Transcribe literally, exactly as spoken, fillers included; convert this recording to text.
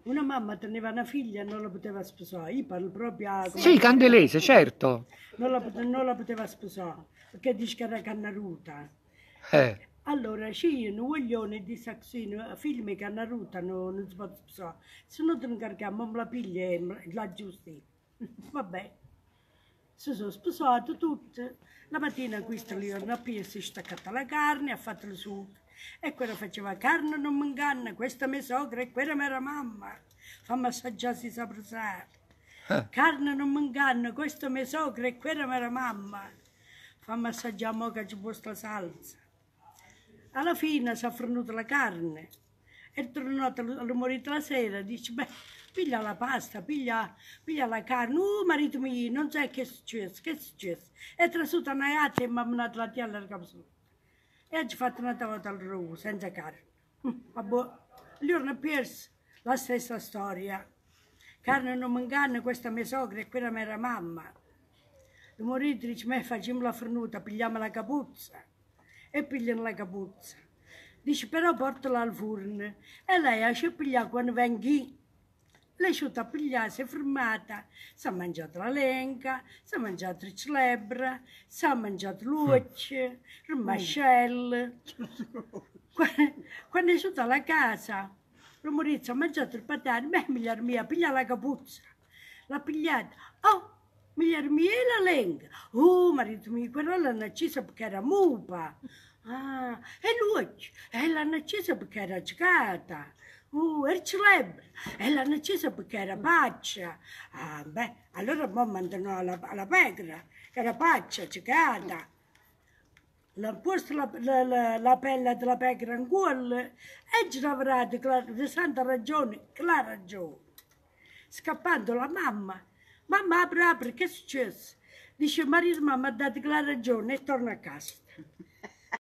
Una mamma teneva una figlia e non la poteva sposare. Io parlo proprio a... Sì, Candelese, certo. Non la, non la poteva sposare, perché dice che era cannaruta. Eh. Allora, c'è un voglione di Saxino, film cannaruta non, non si può sposare. Se no te ne carichiamo la piglia e la giusti. Vabbè. Si sono sposate tutte. La mattina questo Leone si è staccata la carne, ha fatto il sugo. E quella faceva carne non mi inganna, questa mia sogra e quella mia mamma. Fammi assaggiare si sa prosare. Eh. Carne non mi inganna, questa mia sogra e quella mia mamma. Fammi assaggiare mo che ci può sta salsa. Alla fine si è fornuta la carne. È tornato all'umorito la sera, dice, beh, piglia la pasta, piglia, piglia la carne. Oh, marito mio, non sai che è successo, che è successo. È trasuta una gatta e mi ha mandato la tiella al capo. E oggi ho fatto una tavola al roux, senza carne. Vabbè, lì hanno perso la stessa storia. Carne non mi inganna, questa mia sogra e quella mia mamma. Il marito dice, me facciamo la fornuta, pigliamo la capuzza. E pigliano la capuzza. Dice, però portala al forno. E lei ha pigliato quando vengi. Lei ci ha pigliato, si è fermata, si è mangiato la lenca, si è mangiato il celebra, si è mangiato l'uccio, il mascello. Quando è venuta alla casa, il Maurizio ha mangiato il patano, beh, miglior mia, piglia la capuzza. L'ha pigliata. Oh, miglior mia, e la lenca. Oh, marito mio, quella l'hanno accesa perché era mupa. Ah, e l'uccio, e l'hanno accesa perché era giocata. Uh, era celebra, e l'hanno accesa perché era paccia. Ah, beh, allora poi mandano alla, alla pecora, che era paccia, giocata. L'ha posto la, la, la, la pelle della pecora in cuore e ci lavorate di santa ragione, che l'ha ragione. Scappando la mamma, mamma apri, apri, che è successo? Dice, marito, mamma ha dato la ragione e torna a casa.